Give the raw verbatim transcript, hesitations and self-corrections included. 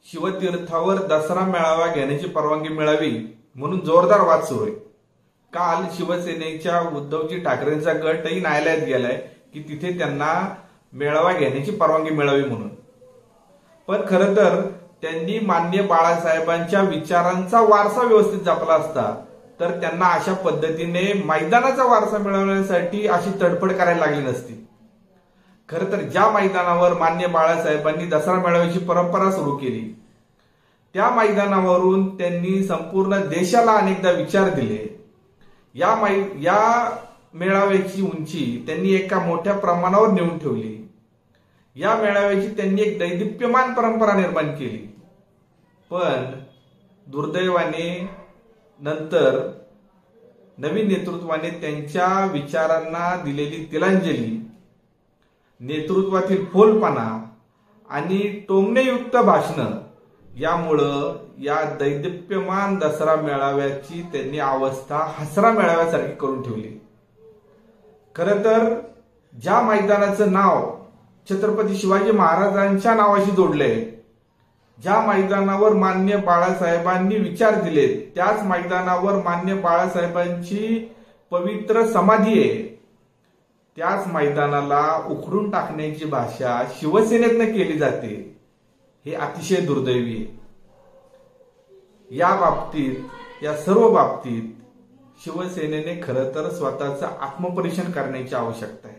शिवतीर्थावर दसरा मेळावा घेण्याची परवानगी मिळावी म्हणून जोरदार वाद सुरू आहे। काल शिवसेनेच्या उद्धवजी ठाकरेंचा गटही न्यायालयात गेलाय की तिथे त्यांना मेळावा घेण्याची परवानगी मिळावी म्हणून। पण खरं तर त्यांनी माननीय बाळासाहेबांच्या विचारांचा वारसा व्यवस्थित जपला असता तर त्यांना अशा पद्धतीने मैदानाचा वारसा मिळवण्यासाठी अशी तडफड करायला लागली नसती। खरं तर ज्या मैदानावर माननीय बाळासाहेबांनी दसरा मेळाव्याची परंपरा सुरू केली त्या मैदानावरून त्यांनी संपूर्ण देशाला अनेकदा विचार दिले। या या मेळाव्याची उंची त्यांनी एका मोठ्या प्रमाणावर नेऊन ठेवली। या मेळाव्याची त्यांनी एक दैदिप्यमान परंपरा निर्माण केली। पण दुर्दैवाने नंतर नवीन नेतृत्वाने त्यांच्या विचारांना दिलेली तिलांजली, नेतृत्वातील फोलपणा आणि टोमणेयुक्त भाषणं यामुळं या दैदिप्यमान दसरा मेळाव्याची त्यांनी अवस्था हसरा मेळाव्यासारखी करून ठेवली। खरं तर ज्या मैदानाचं नाव छत्रपती शिवाजी महाराजांच्या नावाशी जोडलंय, ज्या मैदानावर मान्य बाळासाहेबांनी विचार दिले, त्याच मैदानावर मान्य बाळासाहेबांची पवित्र समाधी आहे, त्याच मैदानाला उखडून टाकण्याची भाषा शिवसेनेतनं केली जाते, हे अतिशय दुर्दैवी आहे। या बाबतीत या सर्व बाबतीत शिवसेनेने खरं तर स्वतःचं आत्मपरीक्षण करण्याची आवश्यकता आहे।